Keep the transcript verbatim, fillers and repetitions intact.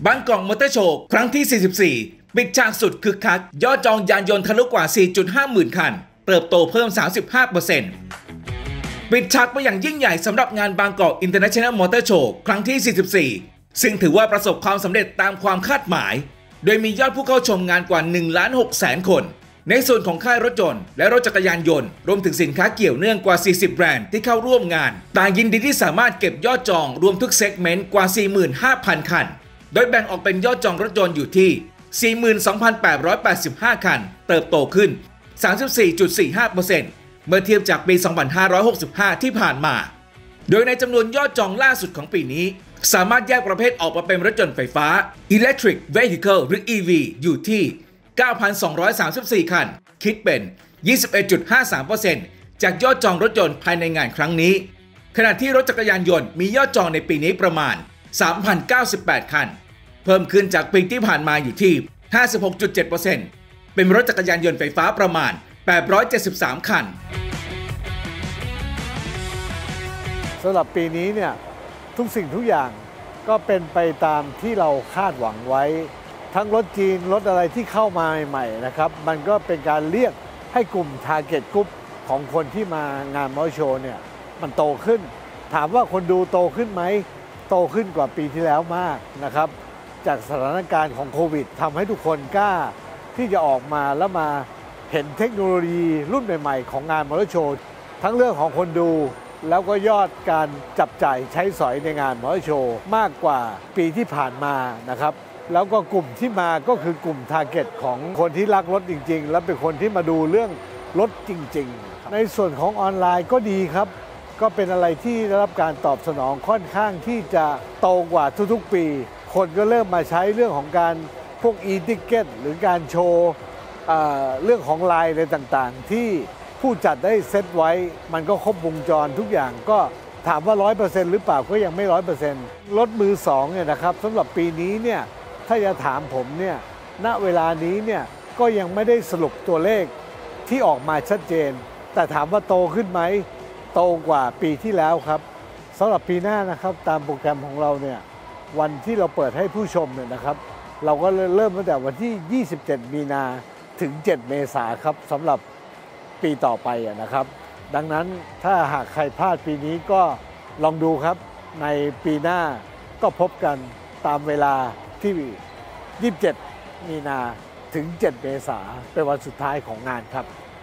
บางกอกมอเตอร์โชว์ครั้งที่สี่สิบสี่ปิดฉากสุดคึกคักยอดจองยานยนต์ทะลุกว่า สี่จุดห้า หมื่นคันเติบโตเพิ่ม สามสิบห้าเปอร์เซ็นต์ ปิดฉากไปอย่างยิ่งใหญ่สำหรับงานบางกอก International Motor Show ครั้งที่สี่สิบสี่ซึ่งถือว่าประสบความสำเร็จตามความคาดหมายโดยมียอดผู้เข้าชมงานกว่า หนึ่งล้านหกแสน คนในส่วนของค่ายรถยนต์และรถจักรยานยนต์รวมถึงสินค้าเกี่ยวเนื่องกว่าสี่สิบแบรนด์ที่เข้าร่วมงานต่างยินดีที่สามารถเก็บยอดจองรวมทุกเซกเมนต์กว่า สี่หมื่นห้าพัน คันโดยแบ่งออกเป็นยอดจองรถยนต์อยู่ที่ สี่หมื่นสองพันแปดร้อยแปดสิบห้า คันเติบโตขึ้น สามสิบสี่จุดสี่ห้าเปอร์เซ็นต์ เมื่อเทียบจากปี สองพันห้าร้อยหกสิบห้า ที่ผ่านมาโดยในจำนวนยอดจองล่าสุดของปีนี้สามารถแยกประเภทออกมาเป็นรถยนต์ไฟฟ้า Electric Vehicle หรือ อี วี อยู่ที่ เก้าพันสองร้อยสามสิบสี่ คันคิดเป็น ยี่สิบเอ็ดจุดห้าสามเปอร์เซ็นต์ จากยอดจองรถยนต์ภายในงานครั้งนี้ขณะที่รถจักรยานยนต์มียอดจองในปีนี้ประมาณ สามพันเก้าสิบแปด คันเพิ่มขึ้นจากปีที่ผ่านมาอยู่ที่ ห้าสิบหกจุดเจ็ดเปอร์เซ็นต์ เป็นรถจักรยานยนต์ไฟฟ้าประมาณ แปดร้อยเจ็ดสิบสาม คันสำหรับปีนี้เนี่ยทุกสิ่งทุกอย่างก็เป็นไปตามที่เราคาดหวังไว้ทั้งรถจีนรถอะไรที่เข้ามาใหม่ๆนะครับมันก็เป็นการเรียกให้กลุ่ม Target Group ของคนที่มางานมอเตอร์โชว์เนี่ยมันโตขึ้นถามว่าคนดูโตขึ้นไหมโตขึ้นกว่าปีที่แล้วมากนะครับจากสถานการณ์ของโควิดทำให้ทุกคนกล้าที่จะออกมาแล้วมาเห็นเทคโนโลยีรุ่นใหม่ๆของงานมอเตอร์โชว์ทั้งเรื่องของคนดูแล้วก็ยอดการจับจ่ายใช้สอยในงานมอเตอร์โชว์มากกว่าปีที่ผ่านมานะครับแล้วก็กลุ่มที่มาก็คือกลุ่ม Target ของคนที่รักรถจริงๆและเป็นคนที่มาดูเรื่องรถจริงๆในส่วนของออนไลน์ก็ดีครับก็เป็นอะไรที่ได้รับการตอบสนองค่อนข้างที่จะโตกว่าทุกๆปีคนก็เริ่มมาใช้เรื่องของการพวก e-ticket หรือการโชว์เอ่อเรื่องของไลน์อะไรต่างๆที่ผู้จัดได้เซตไว้มันก็ครบวงจรทุกอย่างก็ถามว่า ร้อยเปอร์เซ็นต์ หรือเปล่าก็ยังไม่ ร้อยเปอร์เซ็นต์ รถมือสองเนี่ยนะครับสำหรับปีนี้เนี่ยถ้าจะถามผมเนี่ยณเวลานี้เนี่ยก็ยังไม่ได้สรุปตัวเลขที่ออกมาชัดเจนแต่ถามว่าโตขึ้นไหมโตกว่าปีที่แล้วครับสำหรับปีหน้านะครับตามโปรแกรมของเราเนี่ยวันที่เราเปิดให้ผู้ชมเนี่ยนะครับเราก็เริ่มตั้งแต่วันที่ยี่สิบเจ็ดมีนาถึงเจ็ดเมษายนครับสำหรับปีต่อไปนะครับดังนั้นถ้าหากใครพลาดปีนี้ก็ลองดูครับในปีหน้าก็พบกันตามเวลาที่ยี่สิบเจ็ดมีนาถึงเจ็ดเมษายนเป็นวันสุดท้ายของงานครับ